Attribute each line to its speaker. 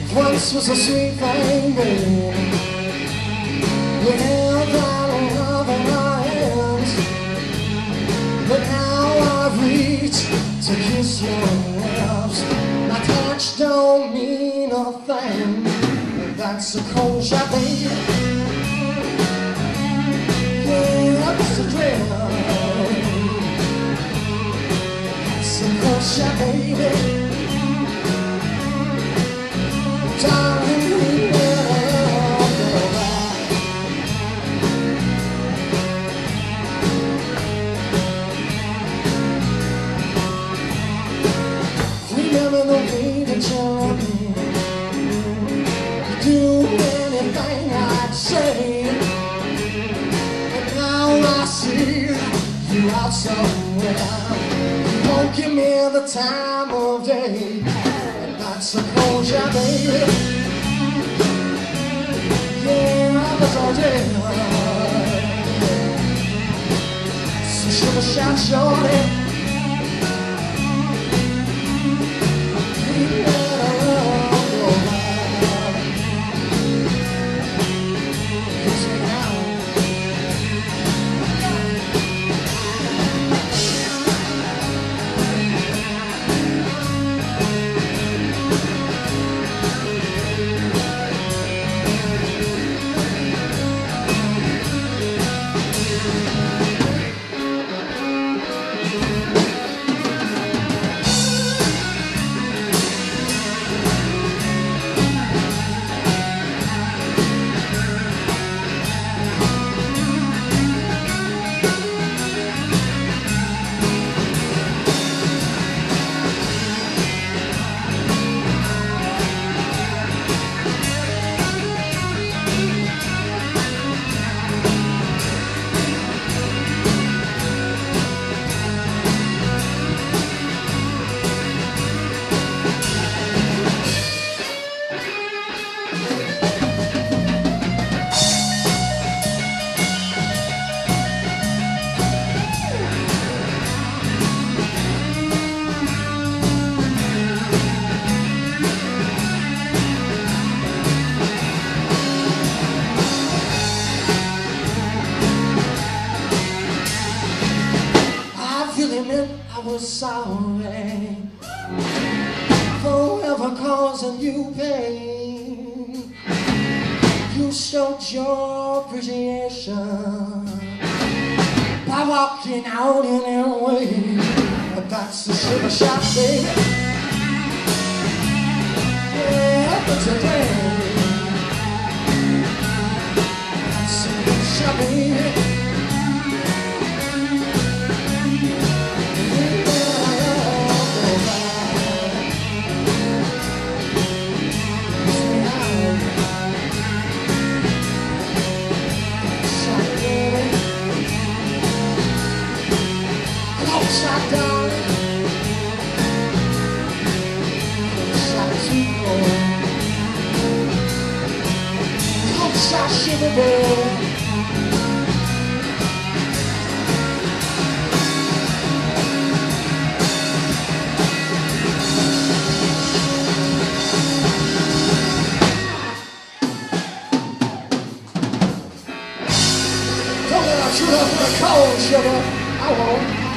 Speaker 1: Once was a sweet thing, baby. We held our love in our hands, but now I've reached to kiss your lips. My touch don't mean a thing. That's a cold shot, baby. Yeah, that's a dream. That's a cold shot, baby. Darling, we never go back. Remember the way that you love me. Do anything I'd say. And now I see you out somewhere. You won't give me the time of day. And that's a cold shot, baby. Yeah, that's all day. So shoot a shot, shorty. I was sorry for ever causing you pain. You showed your appreciation by walking out in a way. But that's a sugar shot, baby. Yeah, but today that's a sugar shot, baby. Shot down, shot too low, shot shiver, baby. Don't let I shoot up for a cold sugar. I won't.